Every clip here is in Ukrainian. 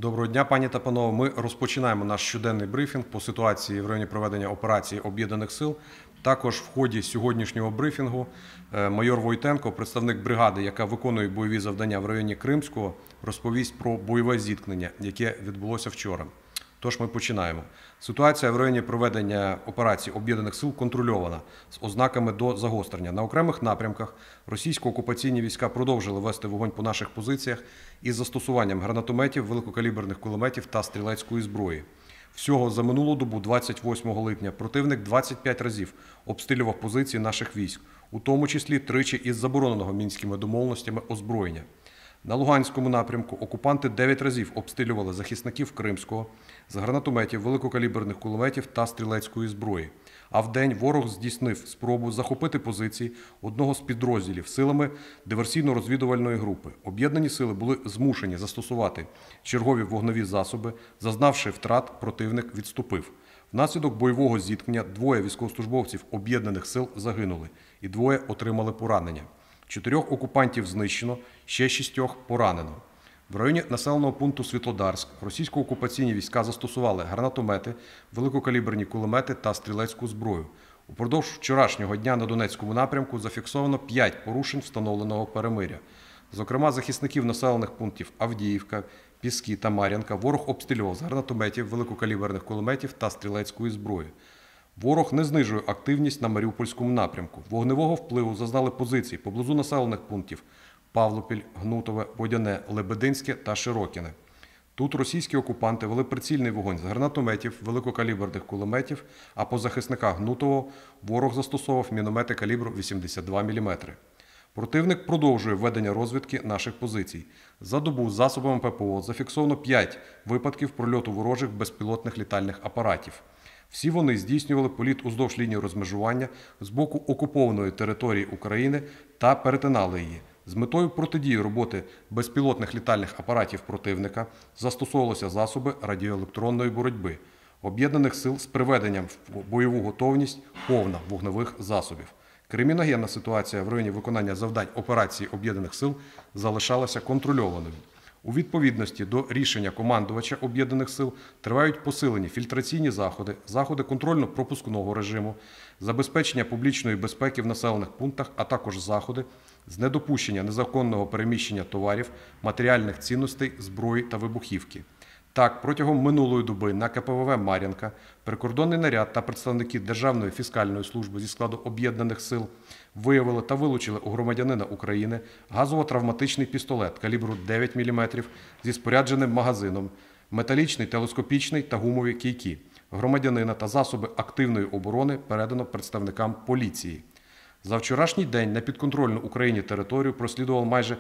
Доброго дня, пані та панове. Ми розпочинаємо наш щоденний брифінг по ситуації в районі проведення операції Об'єднаних сил. Також в ході сьогоднішнього брифінгу майор Войтенко, представник бригади, яка виконує бойові завдання в районі Кримського, розповість про бойове зіткнення, яке відбулося вчора. Тож ми починаємо. Ситуація в районі проведення операції Об'єднаних сил контрольована з ознаками до загострення. На окремих напрямках російсько-окупаційні війська продовжили вести вогонь по наших позиціях із застосуванням гранатометів, великокаліберних кулеметів та стрілецької зброї. Всього за минулу добу, 28 липня, противник 25 разів обстрілював позиції наших військ, у тому числі тричі із забороненого мінськими домовленостями озброєння. На Луганському напрямку окупанти 9 разів обстрілювали захисників Кримського з гранатометів, великокаліберних кулеметів та стрілецької зброї. А вдень ворог здійснив спробу захопити позиції одного з підрозділів силами диверсійно-розвідувальної групи. Об'єднані сили були змушені застосувати чергові вогневі засоби. Зазнавши втрат, противник відступив. Внаслідок бойового зіткнення 2 військовослужбовців Об'єднаних сил загинули і 2 отримали поранення. 4 окупантів знищено, ще 6 поранено. В районі населеного пункту Світлодарськ російсько-окупаційні війська застосували гранатомети, великокаліберні кулемети та стрілецьку зброю. Упродовж вчорашнього дня на Донецькому напрямку зафіксовано 5 порушень встановленого перемиря. Зокрема, захисників населених пунктів Авдіївка, Піски та Мар'янка ворог обстрілював з гранатометів, великокаліберних кулеметів та стрілецької зброї. Ворог не знижує активність на Маріупольському напрямку. Вогневого впливу зазнали позиції поблизу населених пунктів Павлопіль, Гнутове, Водяне, Лебединське та Широкіне. Тут російські окупанти вели прицільний вогонь з гранатометів, великокаліберних кулеметів, а по захисниках Гнутового ворог застосовував міномети калібру 82 мм. Противник продовжує ведення розвідки наших позицій. За добу з засобами ППО зафіксовано 5 випадків прольоту ворожих безпілотних літальних апаратів. Всі вони здійснювали політ уздовж лінії розмежування з боку окупованої території України та перетинали її. З метою протидії роботи безпілотних літальних апаратів противника застосовувалися засоби радіоелектронної боротьби Об'єднаних сил з приведенням в бойову готовність повна вогневих засобів. Криміногенна ситуація в районі виконання завдань операції Об'єднаних сил залишалася контрольованою. У відповідності до рішення командувача Об'єднаних сил тривають посилені фільтраційні заходи, заходи контрольно-пропускного режиму, забезпечення публічної безпеки в населених пунктах, а також заходи з недопущення незаконного переміщення товарів, матеріальних цінностей, зброї та вибухівки. Так, протягом минулої доби на КПВВ «Мар'янка» прикордонний наряд та представники Державної фіскальної служби зі складу Об'єднаних сил виявили та вилучили у громадянина України газово-травматичний пістолет калібру 9 мм зі спорядженим магазином, металічний, телескопічний та гумові кійки. Громадянина та засоби активної оборони передано представникам поліції. За вчорашній день на підконтрольну Україні територію прослідувало майже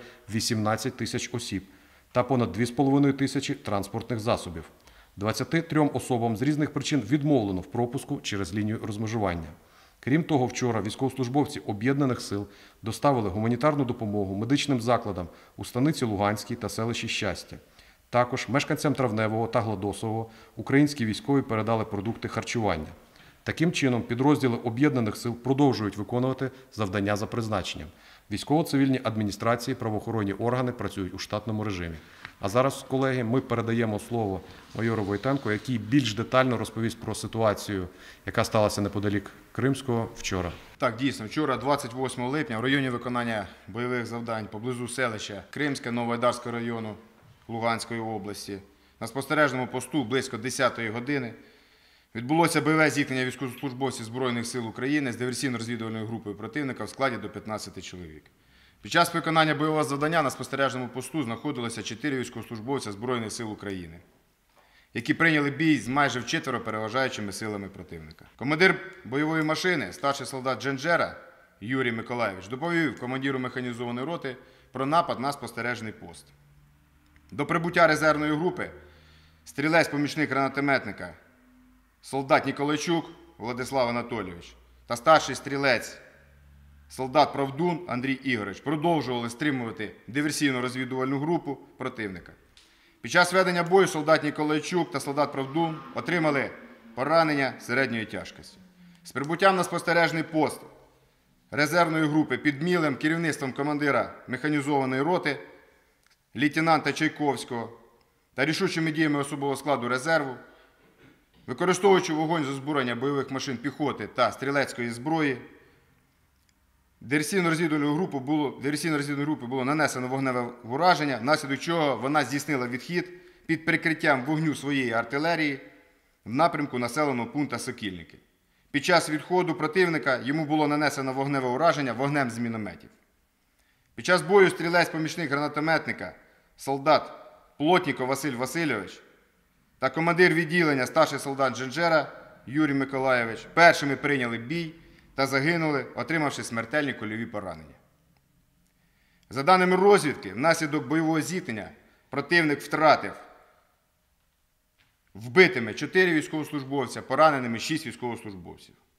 18 тисяч осіб та понад 2,5 тисячі транспортних засобів. 23 особам з різних причин відмовлено в пропуску через лінію розмежування. Крім того, вчора військовослужбовці Об'єднаних сил доставили гуманітарну допомогу медичним закладам у станиці Луганській та селищі Щастя. Також мешканцям Травневого та Гладосового українські військові передали продукти харчування. Таким чином, підрозділи Об'єднаних сил продовжують виконувати завдання за призначенням. Військово-цивільні адміністрації, правоохоронні органи працюють у штатному режимі. А зараз, колеги, ми передаємо слово майору Войтенку, який більш детально розповість про ситуацію, яка сталася неподалік Кримського вчора. Так, дійсно, вчора, 28 липня, в районі виконання бойових завдань поблизу селища Кримське Новоайдарського району Луганської області на спостережному посту близько 10-ї години відбулося бойове зіткнення військовослужбовців Збройних сил України з диверсійно-розвідувальною групою противника в складі до 15 чоловік. Під час виконання бойового завдання на спостережному посту знаходилося 4 військовослужбовця Збройних сил України, які прийняли бій з майже вчетверо переважаючими силами противника. Командир бойової машини, старший солдат Дженджера Юрій Миколайович, доповів командиру механізованої роти про напад на спостережний пост. До прибуття резервної групи стрілець-помічник гранатометника солдат Ніколайчук Владислав Анатолійович та старший стрілець солдат Правдун Андрій Ігорович продовжували стримувати диверсійно-розвідувальну групу противника. Під час ведення бою солдат Ніколайчук та солдат Правдун отримали поранення середньої тяжкості. З прибуттям на спостережний пост резервної групи під мілим керівництвом командира механізованої роти лейтенанта Чайковського та рішучими діями особового складу резерву, використовуючи вогонь з озброєння бойових машин піхоти та стрілецької зброї, диверсійно-розвідувальною групі було нанесено вогневе ураження, внаслідок чого вона здійснила відхід під прикриттям вогню своєї артилерії в напрямку населеного пункту Сокільники. Під час відходу противника йому було нанесено вогневе ураження вогнем з мінометів. Під час бою стрілець-помічник гранатометника, солдат Плотніков Василь Васильович та командир відділення старший солдат Дженджера Юрій Миколайович першими прийняли бій та загинули, отримавши смертельні кульові поранення. За даними розвідки, внаслідок бойового зіткнення противник втратив вбитими 4 військовослужбовця, пораненими 6 військовослужбовців.